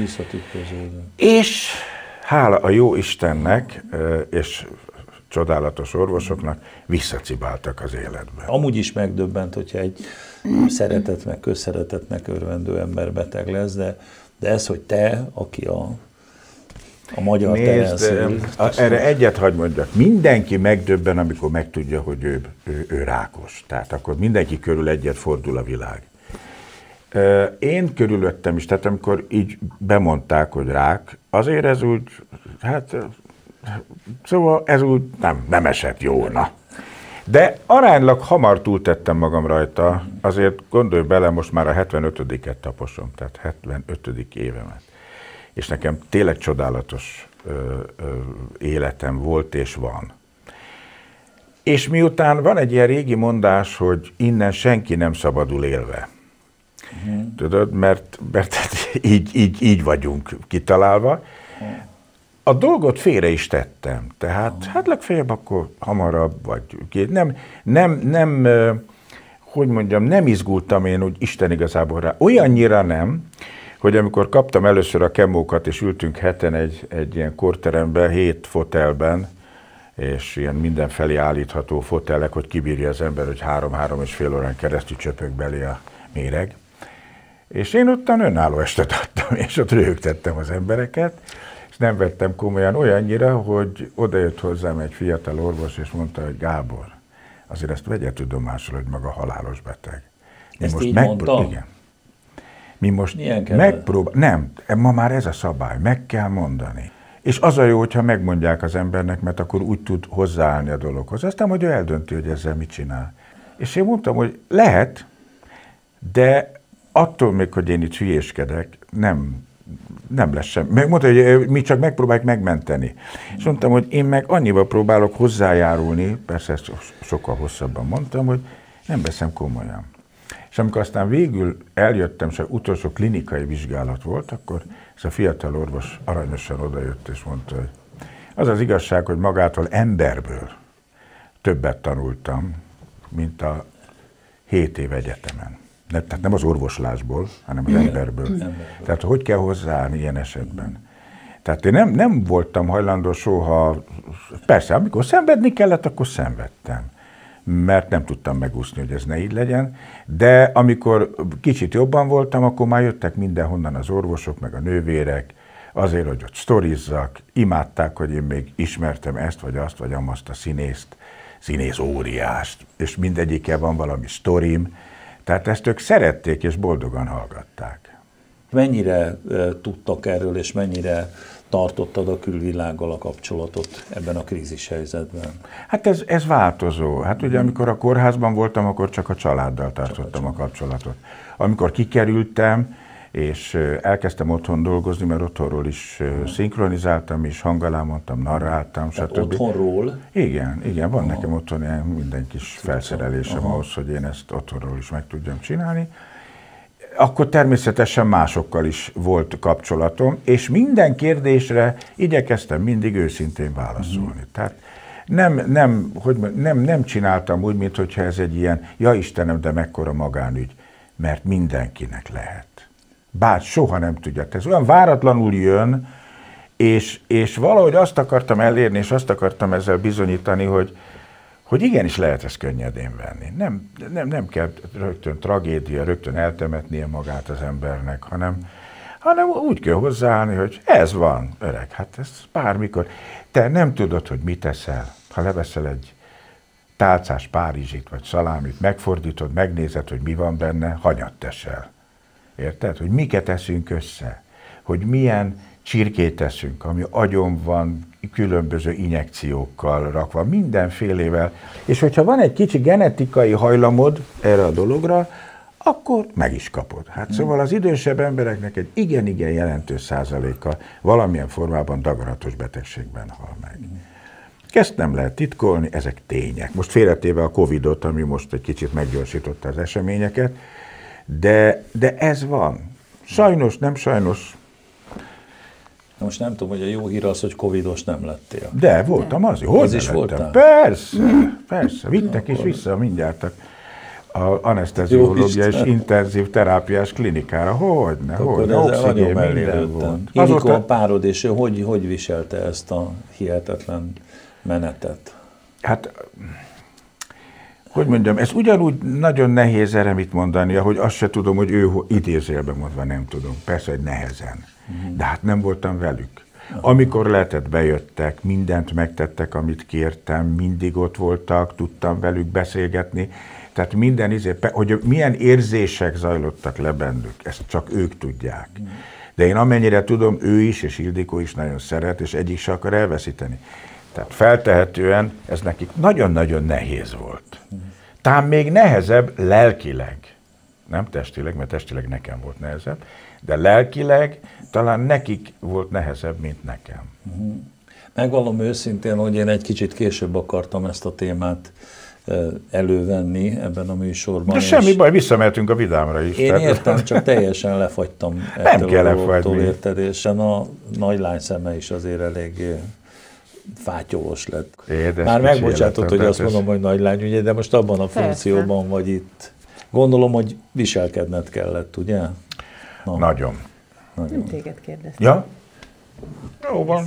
És hála a jó Istennek, és csodálatos orvosoknak visszacibáltak az életbe. Amúgy is megdöbbent, hogyha egy szeretetnek, közszeretetnek örvendő ember beteg lesz, de ez, hogy te, aki a magyar Terence. Erre egyet hagy mondjak. Mindenki megdöbben, amikor megtudja, hogy ő rákos. Tehát akkor mindenki körül egyet fordul a világ. Én körülöttem is, tehát amikor így bemondták, hogy rák, azért ez úgy, hát szóval ez úgy nem esett jóna. De aránylag hamar túltettem magam rajta, azért gondolj bele, most már a 75-et taposom, tehát 75. évemet. És nekem tényleg csodálatos életem volt és van. És miután van egy ilyen régi mondás, hogy innen senki nem szabadul élve. Tudod, mert így vagyunk kitalálva. A dolgot félre is tettem, tehát hát legfeljebb akkor hamarabb, vagy nem izgultam én úgy Isten igazából rá. Olyannyira nem, hogy amikor kaptam először a kemókat, és ültünk heten egy ilyen korteremben, 7 fotelben, és ilyen mindenfelé állítható fotelek, hogy kibírja az ember, hogy 3-3,5 órán keresztül csöpög belé a méreg. És én ottan önálló estet adtam, és ott röhögtettem az embereket, és nem vettem komolyan olyannyira, hogy odajött hozzám egy fiatal orvos, és mondta, hogy Gábor, azért ezt vegye tudomásul, hogy maga halálos beteg. Ezt így mondta? Igen. Mi most nem, ma már ez a szabály, meg kell mondani. És az a jó, hogyha megmondják az embernek, mert akkor úgy tud hozzáállni a dologhoz. Aztán majd ő eldönti, hogy ezzel mit csinál. És én mondtam, hogy lehet, de attól még, hogy én itt hülyéskedek, nem lesz sem. Mondta, hogy mi csak megpróbáljuk megmenteni. És mondtam, hogy én meg annyival próbálok hozzájárulni, persze ezt sokkal hosszabban mondtam, hogy nem veszem komolyan. És amikor aztán végül eljöttem, és az utolsó klinikai vizsgálat volt, akkor ez a fiatal orvos aranyosan odajött, és mondta, hogy az az igazság, hogy magától emberből többet tanultam, mint a 7 év egyetemen. Tehát nem az orvoslásból, hanem az emberből. Tehát hogy kell hozzáállni ilyen esetben. Tehát én nem voltam hajlandó soha, persze, amikor szenvedni kellett, akkor szenvedtem. Mert nem tudtam megúszni, hogy ez ne így legyen, de amikor kicsit jobban voltam, akkor már jöttek mindenhonnan az orvosok, meg a nővérek, azért, hogy ott sztorizzak, imádták, hogy én még ismertem ezt, vagy azt, vagy amazt a színész óriást, és mindegyikkel van valami sztorim, tehát ezt ők szerették, és boldogan hallgatták. Mennyire tudtak erről, és mennyire tartottad a külvilággal a kapcsolatot ebben a krízis helyzetben? Hát ez változó. Hát ugye amikor a kórházban voltam, akkor csak a családdal tartottam a kapcsolatot. Amikor kikerültem, és elkezdtem otthon dolgozni, mert otthonról is szinkronizáltam, és hangalá mondtam, narráltam, stb. Otthonról? Igen, van nekem otthon ilyen minden kis felszerelésem ahhoz, hogy én ezt otthonról is meg tudjam csinálni. Akkor természetesen másokkal is volt kapcsolatom, és minden igyekeztem mindig őszintén válaszolni. Tehát nem csináltam úgy, mintha ez egy ilyen, ja Istenem, de mekkora magánügy, mert mindenkinek lehet. Bár soha nem tudja. Ez olyan váratlanul jön, és valahogy azt akartam elérni, és azt akartam ezzel bizonyítani, hogy igenis lehet ezt könnyedén venni. Nem kell rögtön tragédia, rögtön eltemetnie magát az embernek, hanem úgy kell hozzáállni, hogy ez van, öreg, hát ez bármikor. Te nem tudod, hogy mit eszel, ha leveszel egy tálcás párizsit vagy szalámit, megfordítod, megnézed, hogy mi van benne, hanyat teszel. Érted? Hogy miket eszünk össze, hogy milyen csirkét eszünk, ami agyon van, különböző injekciókkal rakva, mindenfélével, és hogyha van egy kicsi genetikai hajlamod erre a dologra, akkor meg is kapod. Hát szóval az idősebb embereknek egy igen-igen jelentős százaléka valamilyen formában daganatos betegségben hal meg. Ezt nem lehet titkolni, ezek tények. Most félretéve a Covid-ot, ami most egy kicsit meggyorsította az eseményeket, de ez van. Sajnos, nem sajnos, Most nem tudom, hogy a jó hír az, hogy covidos nem lettél. De voltam az, hogy Az is lettem. voltál? Persze, vittek is vissza mindjárt a aneszteziológia és intenzív terápiás klinikára. Hogyne, oxigén, minden volt. Azóta a párod, és hogy viselte ezt a hihetetlen menetet? Hát, hogy mondjam, ez ugyanúgy nagyon nehéz erre mit mondani, ahogy azt se tudom, hogy ő idézőjelben mondva nem tudom. Persze, hogy nehezen. De hát nem voltam velük. Amikor lehetett, bejöttek, mindent megtettek, amit kértem, mindig ott voltak, tudtam velük beszélgetni. Tehát minden hogy milyen érzések zajlottak le bennük, ezt csak ők tudják. De én amennyire tudom, ő is és Ildikó is nagyon szeret, és egyik se akar elveszíteni. Tehát feltehetően ez nekik nagyon-nagyon nehéz volt. Talán még nehezebb lelkileg, nem testileg, mert testileg nekem volt nehezebb, de lelkileg talán nekik volt nehezebb, mint nekem. Megvallom őszintén, hogy én egy kicsit később akartam ezt a témát elővenni ebben a műsorban. De semmi baj, visszamehetünk a vidámra is. Én értem, csak teljesen lefagytam ettől a dologtól, érted, és a nagy lány szeme is azért elég fátyolós lett. Már megbocsátott, hogy azt mondom, hogy nagy lány, ugye, de most abban a funkcióban vagy itt. Gondolom, hogy viselkedned kellett, ugye? Na. Nagyon. Nem téged kérdeztem. Ja? Jó van.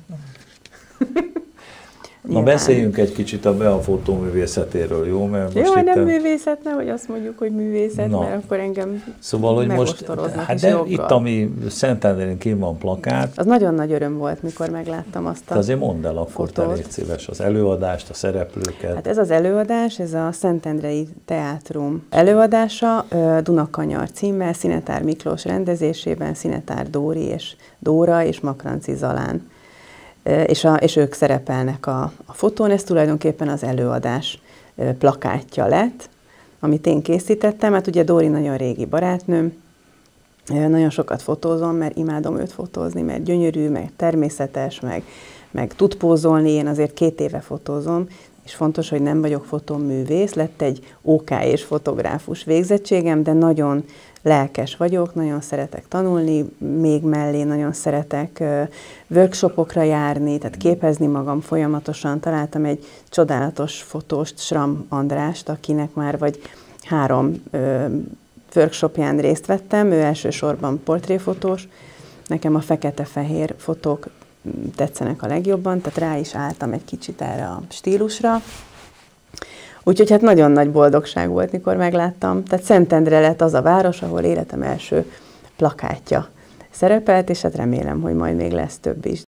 Na beszéljünk egy kicsit a Bea fotóművészetéről, jó? Mert most jó, nem művészet, nehogy azt mondjuk, hogy művészet, mert akkor engem szóval, hogy most, hát de itt, ami Szentendrén kint van plakát. Az nagyon nagy öröm volt, mikor megláttam azt a azért mondd el akkor, te légy szíves, az előadást, a szereplőket. Hát ez az előadás, ez a Szentendrei Teátrum előadása, Dunakanyar címmel, Szinetár Miklós rendezésében, Szinetár Dóra és Makranci Zalán. És ők szerepelnek a fotón, ez tulajdonképpen az előadás plakátja lett, amit én készítettem, hát ugye Dóri nagyon régi barátnőm, nagyon sokat fotózom, mert imádom őt fotózni, mert gyönyörű, meg természetes, meg tud pózolni, én azért 2 éve fotózom, és fontos, hogy nem vagyok fotóművész, lett egy OK és fotográfus végzettségem, de nagyon lelkes vagyok, nagyon szeretek tanulni, még mellé nagyon szeretek workshopokra járni, tehát képezni magam folyamatosan. Találtam egy csodálatos fotóst, Schramm Andrást, akinek már vagy 3 workshopján részt vettem, ő elsősorban portréfotós, nekem a fekete-fehér fotók tetszenek a legjobban, tehát rá is álltam egy kicsit erre a stílusra. Úgyhogy hát nagyon nagy boldogság volt, mikor megláttam. Tehát Szentendre lett az a város, ahol életem első plakátja szerepelt, és hát remélem, hogy majd még lesz több is.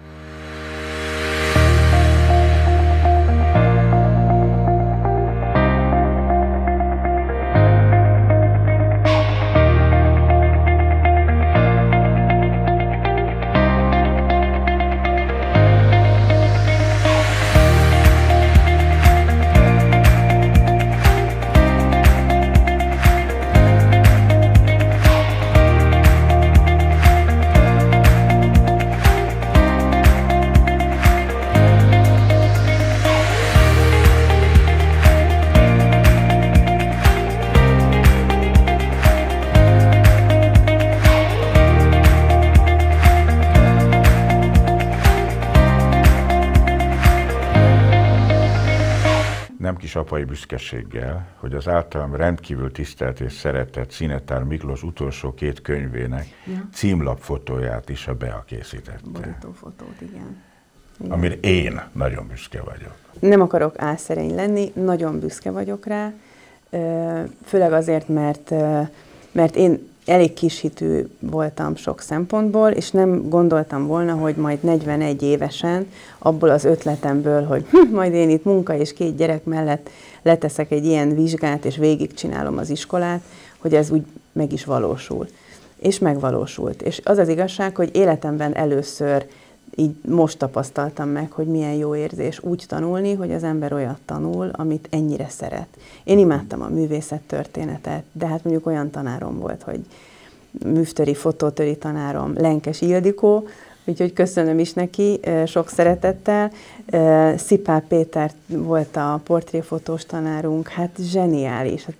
Apai büszkeséggel, hogy az általam rendkívül tisztelt és szeretett Szinetár Miklós utolsó 2 könyvének címlapfotóját is a Bea készítette. Borítófotót, igen. Amire én nagyon büszke vagyok. Nem akarok álszerény lenni, nagyon büszke vagyok rá, főleg azért, mert én elég kishitű voltam sok szempontból, és nem gondoltam volna, hogy majd 41 évesen abból az ötletemből, hogy majd én itt munka és 2 gyerek mellett leteszek egy ilyen vizsgát, és végigcsinálom az iskolát, hogy ez úgy meg is valósul. És megvalósult. És az az igazság, hogy életemben először így most tapasztaltam meg, hogy milyen jó érzés úgy tanulni, hogy az ember olyat tanul, amit ennyire szeret. Én imádtam a művészettörténetet, de hát mondjuk olyan tanárom volt, hogy művtöri, fotótöri tanárom, Lenkes Ildikó, úgyhogy köszönöm is neki sok szeretettel. Szipál Péter volt a portréfotós tanárunk, hát zseniális. Hát,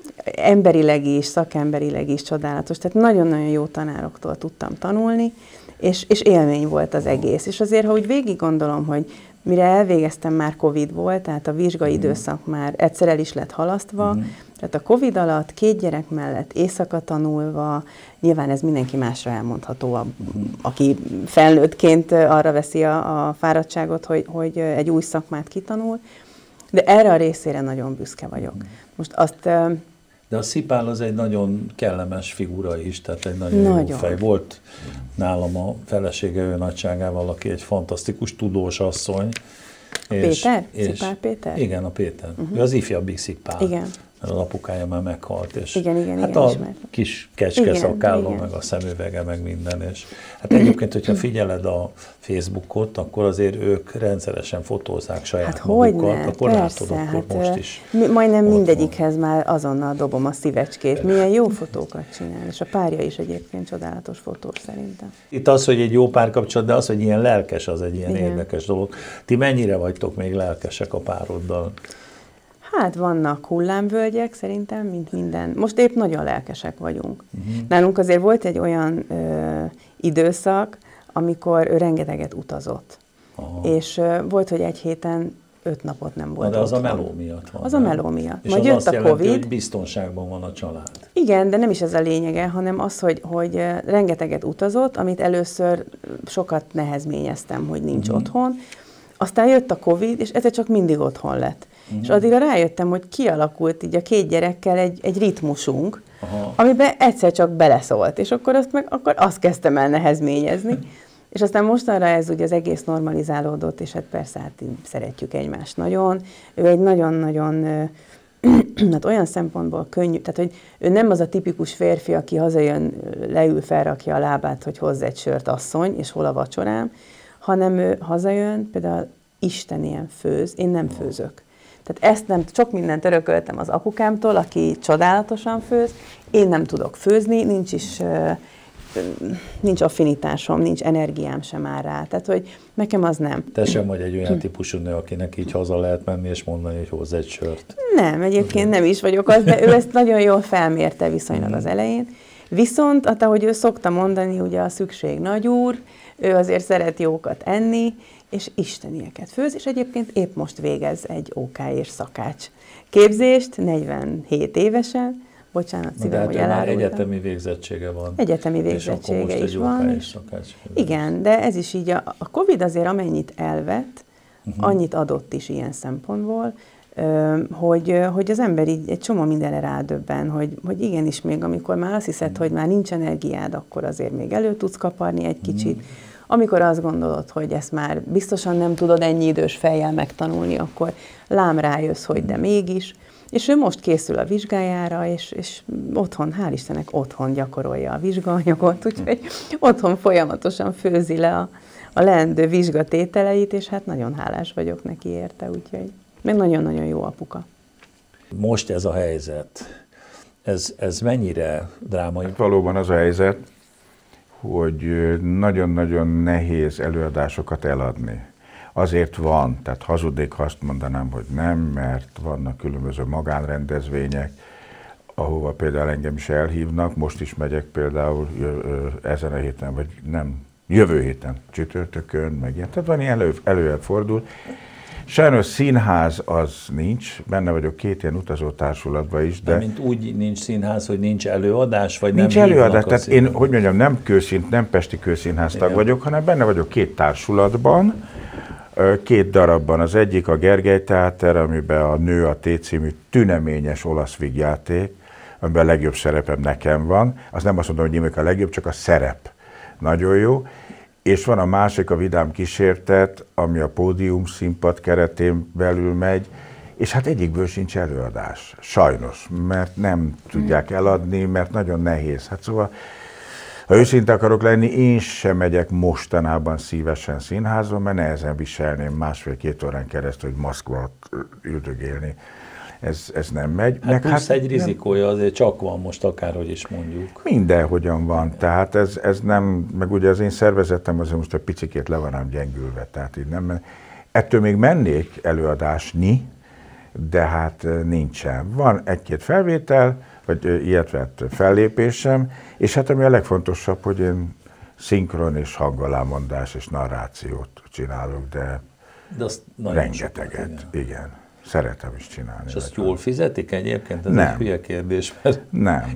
emberileg is, szakemberileg is csodálatos. Tehát nagyon-nagyon jó tanároktól tudtam tanulni, és élmény volt az egész. És azért, ha úgy végig gondolom, hogy mire elvégeztem, már Covid volt, tehát a vizsgai időszak már egyszer el is lett halasztva, tehát a Covid alatt 2 gyerek mellett éjszaka tanulva, nyilván ez mindenki másra elmondható, aki felnőttként arra veszi a fáradtságot, hogy egy új szakmát kitanul, de erre a részére nagyon büszke vagyok. Most azt... De a Szipál az egy nagyon kellemes figura is, tehát egy nagyon jó fej. Volt nálam a felesége ő nagyságával, aki egy fantasztikus tudós asszony. Péter? Szipál Péter? Igen, a Péter. Ő az ifjabbik Szipál. Igen. Mert az apukája már meghalt, és igen, hát a kis kecske szakálló, meg a szemüvege, meg minden, és hát egyébként, hogyha figyeled a Facebookot, akkor azért ők rendszeresen fotózzák saját magukat, akkor látod, akkor most is. Majdnem mindegyikhez már azonnal dobom a szívecskét, milyen jó fotókat csinál, és a párja is egyébként csodálatos fotós szerintem. Itt az, hogy egy jó párkapcsolat, de az, hogy ilyen lelkes, az egy ilyen érdekes dolog. Ti mennyire vagytok még lelkesek a pároddal? Hát vannak hullámvölgyek szerintem, mint minden. Most épp nagyon lelkesek vagyunk. Nálunk azért volt egy olyan időszak, amikor ő rengeteget utazott. És volt, hogy egy héten 5 napot nem volt. De az otthon. A meló miatt van. Az a meló miatt. És majd az jött azt a jelenti, Covid. hogy biztonságban van a család. Igen, de nem is ez a lényege, hanem az, hogy rengeteget utazott, amit először sokat nehezményeztem, hogy nincs otthon. Aztán jött a Covid, és ez csak mindig otthon lett. És addigra rájöttem, hogy kialakult így a 2 gyerekkel egy ritmusunk, amiben egyszer csak beleszólt, és akkor azt kezdtem el nehezményezni. És aztán mostanra ez ugye az egész normalizálódott, és hát persze hát szeretjük egymást nagyon. Ő egy nagyon-nagyon, hát olyan szempontból könnyű, tehát hogy ő nem az a tipikus férfi, aki hazajön, leül, felrakja a lábát, hogy hozz egy sört asszony, és hol a vacsorám, hanem ő hazajön, például Isten ilyen főz, én nem főzök. Tehát ezt nem, sok mindent örököltem az apukámtól, aki csodálatosan főz, én nem tudok főzni, nincs affinitásom, nincs energiám sem már rá, tehát hogy nekem az nem. Te sem vagy egy olyan típusú nő, akinek így haza lehet menni és mondani, hogy hozz egy sört. Nem, egyébként nem is vagyok az, de ő ezt nagyon jól felmérte viszonylag az elején. Viszont, ahogy ő szokta mondani, ugye a szükség nagyúr, ő azért szeret jókat enni, és istenieket főz, és egyébként épp most végez egy OK és szakács képzést, 47 évesen, bocsánat szívem, hogy elárultam. Egyetemi végzettsége van. Egyetemi végzettsége is van. És szakács. Igen, de ez is így, a Covid azért amennyit elvett, annyit adott is ilyen szempontból, hogy az ember így egy csomó mindenre rádöbben, hogy igenis még amikor már azt hiszed, hogy már nincs energiád, akkor azért még elő tudsz kaparni egy kicsit. Amikor azt gondolod, hogy ezt már biztosan nem tudod ennyi idős fejjel megtanulni, akkor lám rájössz, hogy de mégis. És ő most készül a vizsgájára, és otthon, hál' Istennek otthon gyakorolja a vizsgaanyagot, úgyhogy otthon folyamatosan főzi le a leendő vizsgatételeit, és hát nagyon hálás vagyok neki érte, úgyhogy meg nagyon-nagyon jó apuka. Most ez a helyzet, ez mennyire drámai? Valóban az a helyzet, hogy nagyon-nagyon nehéz előadásokat eladni. Azért van, tehát hazudnék, ha azt mondanám, hogy nem, mert vannak különböző magánrendezvények, ahova például engem is elhívnak, most is megyek például ezen a héten, vagy nem, jövő héten, csütörtökön, meg ilyen, tehát van ilyen előfordul. Sajnos színház az nincs, benne vagyok 2 ilyen utazótársulatban is, de... mint úgy nincs színház, hogy nincs előadás, vagy nincs nem előadás, tehát én, hogy mondjam, nem pesti kőszínháztag vagyok, hanem benne vagyok 2 társulatban, 2 darabban. Az egyik a Gergely Teáter, amiben a Nő a T című tüneményes olasz vígjáték, amiben a legjobb szerepem nekem van. Az nem azt mondom, hogy nyilván a legjobb, csak a szerep nagyon jó. És van a másik, a Vidám Kísértet, ami a Pódium színpad keretén belül megy, és hát egyikből sincs előadás. Sajnos, mert nem tudják eladni, mert nagyon nehéz. Hát szóval, ha őszinte akarok lenni, én sem megyek mostanában szívesen színházba, mert nehezen viselném 1,5-2 órán keresztül, hogy maszkba üldögélni. Ez nem megy. Hát plusz egy rizikója azért csak van most, akárhogy is mondjuk. Mindenhogyan van, tehát ez nem, meg ugye az én szervezetem azért most egy picikét le van ám gyengülve, tehát így nem. Ettől még mennék előadásni, de hát nincsen. Van 1-2 felvétel, vagy illetve fellépésem, és hát ami a legfontosabb, hogy én szinkron és hangalámondás és narrációt csinálok, de rengeteget, igen. Szeretem is csinálni. És azt jól fizetik egyébként? Ez nem. egy hülye kérdés, mert nem.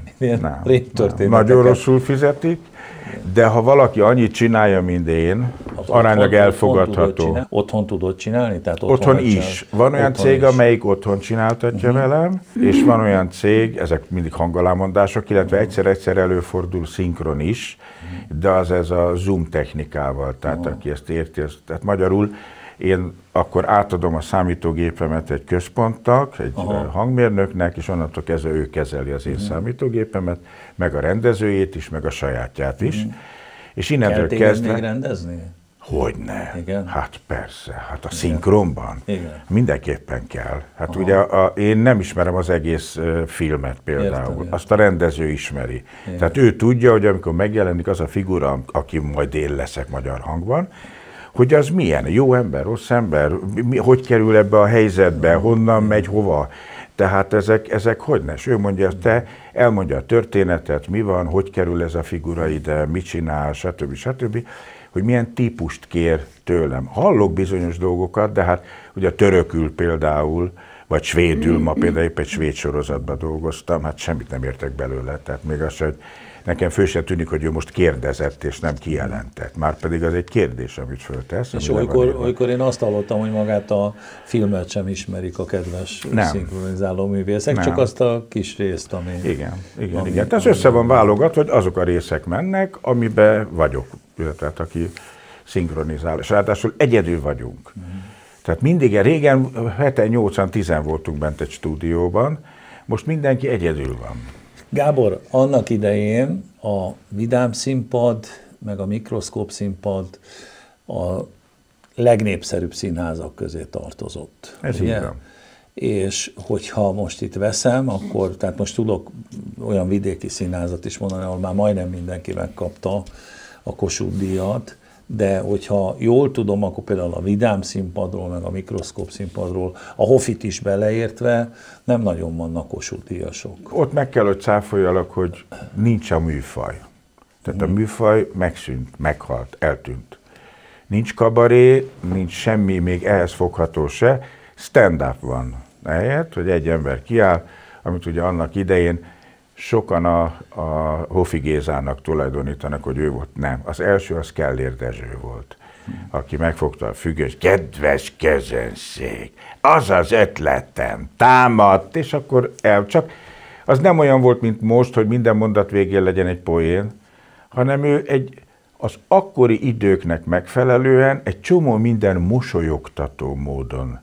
Nagyon rosszul fizetik, de ha valaki annyit csinálja, mint én, aránylag elfogadható. Otthon tudod csinálni? Tehát otthon is. Van olyan cég, amelyik otthon csináltatja velem, és van olyan cég, ezek mindig hangalámondások, illetve egyszer-egyszer előfordul szinkron is, de az ez a Zoom technikával, tehát aki ezt érti, tehát magyarul én akkor átadom a számítógépemet egy központnak, egy hangmérnöknek, és onnantól kezdve ő kezeli az én számítógépemet, meg a rendezőjét is, meg a sajátját is. És innentől kezdve... még rendezni? Hogyne. Igen? Hát persze, hát a szinkronban mindenképpen kell. Hát ugye én nem ismerem az egész filmet például, értem. Azt a rendező ismeri. Igen. Tehát ő tudja, hogy amikor megjelenik az a figura, aki majd én leszek magyar hangban, hogy az milyen, jó ember, rossz ember, hogy kerül ebbe a helyzetbe, honnan megy, hova. Tehát ezek hogyne. És ő mondja, elmondja a történetet, mi van, hogy kerül ez a figura ide, mit csinál, stb. Hogy milyen típust kér tőlem. Hallok bizonyos dolgokat, de hát ugye törökül például, vagy svédül, ma például épp egy svéd sorozatban dolgoztam, hát semmit nem értek belőle, tehát még az, hogy nekem föl sem tűnik, hogy ő most kérdezett és nem kijelentett. Márpedig az egy kérdés, amit föltesz. És olykor én azt hallottam, hogy magát a filmet sem ismerik a kedves szinkronizáló művészek, csak azt a kis részt, ami... Igen. Tehát az össze van válogatva, hogy azok a részek mennek, amiben vagyok, tehát aki szinkronizál. És ráadásul egyedül vagyunk. Tehát mindig, régen 7-8-10 voltunk bent egy stúdióban, most mindenki egyedül van. Gábor, annak idején a Vidám Színpad, meg a Mikroszkóp Színpad a legnépszerűbb színházak közé tartozott. Ez így van. És hogyha most itt veszem, akkor, tehát most tudok olyan vidéki színházat is mondani, ahol már majdnem mindenki megkapta a Kossuth-díjat, de hogyha jól tudom, akkor például a Vidám Színpadról, meg a Mikroszkóp Színpadról, a Hofit is beleértve, nem nagyon vannak Kossuth-díjasok. Ott meg kell, hogy cáfoljalak, hogy nincs a műfaj. Tehát a műfaj megszűnt, meghalt, eltűnt. Nincs kabaré, nincs semmi, még ehhez fogható se. Stand-up van ehelyett, hogy egy ember kiáll, amit ugye annak idején sokan a Hofi Gézának tulajdonítanak, hogy ő volt. Nem. Az első az Kellér Dezső volt, aki megfogta a függönyt, kedves közönség, az az ötletem, támadt, és akkor csak az nem olyan volt, mint most, hogy minden mondat végén legyen egy poén, hanem ő az akkori időknek megfelelően egy csomó minden mosolyogtató módon,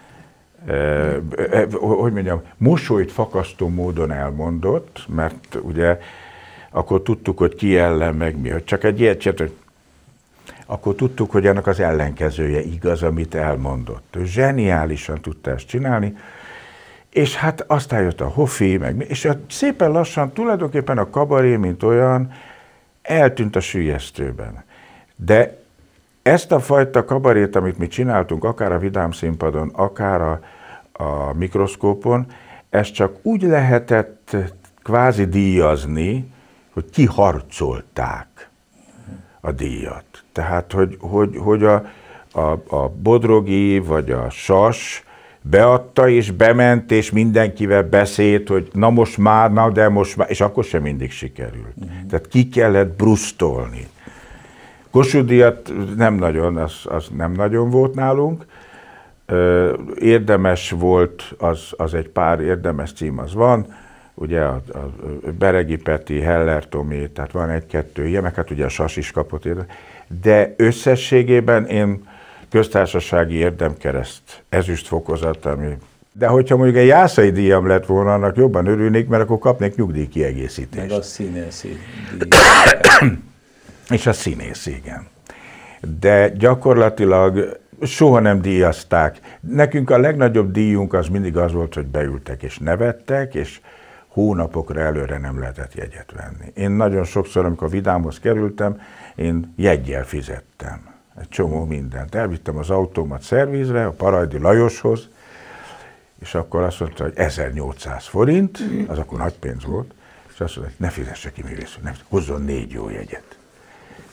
hogy mondjam, mosolyt fakasztó módon elmondott, mert ugye akkor tudtuk, hogy ki ellen, meg mi, hogy csak egy ilyet csinált, hogy akkor tudtuk, hogy ennek az ellenkezője igaz, amit elmondott. Ő zseniálisan tudta ezt csinálni, és hát aztán jött a Hofi, és szépen lassan tulajdonképpen a kabaré, mint olyan, eltűnt a süllyesztőben. De ezt a fajta kabarét, amit mi csináltunk, akár a Vidám Színpadon, akár a Mikroszkópon, ezt csak úgy lehetett kvázi díjazni, hogy kiharcolták a díjat. Tehát, hogy a Bodrogi vagy a Sas beadta és bement, és mindenkivel beszélt, hogy na most már, de most már, és akkor sem mindig sikerült. Tehát ki kellett brusztolni. Kossuth-díjat nem nagyon, az nem nagyon volt nálunk. Érdemes volt, az egy pár érdemes cím az van, ugye a Beregi Peti, Heller Tomi, tehát van egy-kettő ilyen, meg hát ugye a Sas is kapott érdemes. De összességében én köztársasági érdemkereszt, ezüst fokozat, de hogyha mondjuk egy Jászai díjam lett volna, annak jobban örülnék, mert akkor kapnék nyugdíjkiegészítést. Meg a színészi díj. És a színész, igen. De gyakorlatilag soha nem díjazták. Nekünk a legnagyobb díjunk az mindig az volt, hogy beültek és nevettek, és hónapokra előre nem lehetett jegyet venni. Én nagyon sokszor, amikor Vidámhoz kerültem, én jeggyel fizettem. Egy csomó mindent. Elvittem az autómat szervizre, a Parajdi Lajoshoz, és akkor azt mondta, hogy 1800 forint, az akkor nagy pénz volt, és azt mondta, hogy ne fizesse ki művészül, hozzon 4 jó jegyet.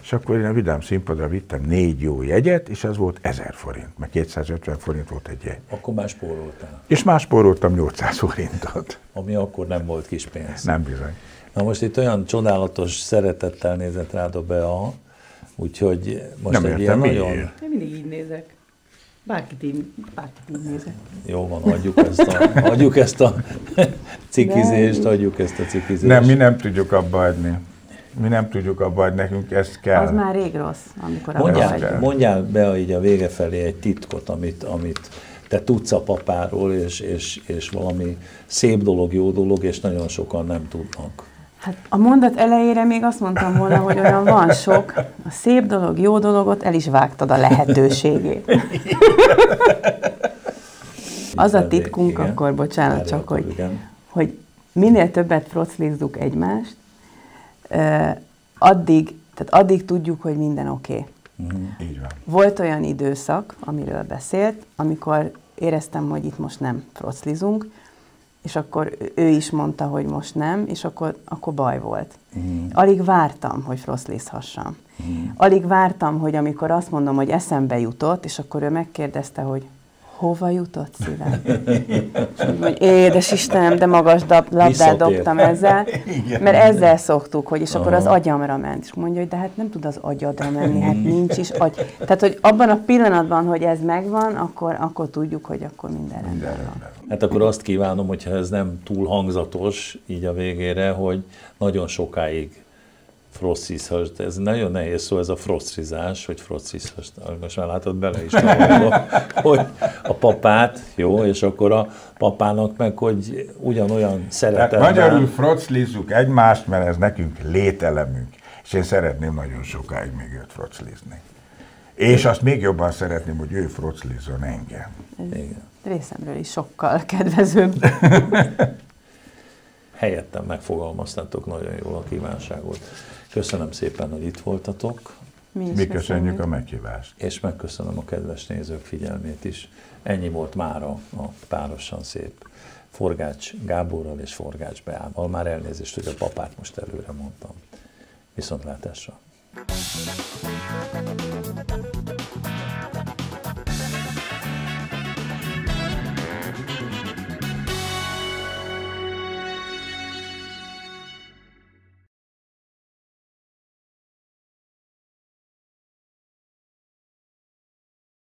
És akkor én a Vidám Színpadra vittem 4 jó jegyet, és az volt 1000 forint, meg 250 forint volt egy jegy. Akkor már spóroltál. És már spóroltam 800 forintot. Ami akkor nem volt kis pénz. Nem bizony. Na most itt olyan csodálatos szeretettel nézett rád a Bea, úgyhogy most Nem egy értem, ilyen nagyon... miért? Én mindig így nézek. Bárkit így nézek. Jó van, hagyjuk ezt a cikizést, hagyjuk ezt a cikizést. Nem, mi nem tudjuk abba hagyni. Mi nem tudjuk abba hagyni, nekünk ez kell. Az már rég rossz, amikor abba vagy. Mondjál be így a vége felé egy titkot, amit te tudsz a papáról, és valami szép dolog, jó dolog, és nagyon sokan nem tudnak. Hát a mondat elejére még azt mondtam volna, hogy olyan van sok, a szép dolog, jó dologot, el is vágtad a lehetőségét. Az a titkunk, igen. akkor bocsánat, Várjál, csak, hogy minél többet froclizzuk egymást, addig tudjuk, hogy minden oké. Így van. Volt olyan időszak, amiről beszélt, amikor éreztem, hogy itt most nem froclizunk, és akkor ő is mondta, hogy most nem, és akkor baj volt. Alig vártam, hogy froclizhassam. Alig vártam, hogy amikor azt mondom, hogy eszembe jutott, és akkor ő megkérdezte, hogy hova jutott szívem? És mondom, hogy édes Istenem, de magas labdát dobtam ezzel, mert ezzel szoktuk, hogy és akkor az agyamra ment. És mondja, hogy de hát nem tud az agyadra menni, hát nincs is agy. Tehát, hogy abban a pillanatban, hogy ez megvan, akkor tudjuk, hogy akkor minden rendben van. Hát akkor azt kívánom, hogyha ez nem túl hangzatos így a végére, hogy nagyon sokáig froclizhass. Ez nagyon nehéz szó, ez a froclizás, hogy froclizhass. Most már látod, bele is csalódva, hogy a papát, jó, és akkor a papának meg, hogy ugyanolyan szeretetben. Magyarul froclizzuk egymást, mert ez nekünk lételemünk. És én szeretném nagyon sokáig még őt froclizni. És azt még jobban szeretném, hogy ő froclizzon engem. Igen. Részemről is sokkal kedvezőbb. Helyettem megfogalmaztátok nagyon jól a kívánságot. Köszönöm szépen, hogy itt voltatok. Mi köszönjük a meghívást. És megköszönöm a kedves nézők figyelmét is. Ennyi volt mára a Párosan Szép Forgács Gáborral és Forgács Beával. Már elnézést, hogy a papát most előre mondtam. Viszontlátásra!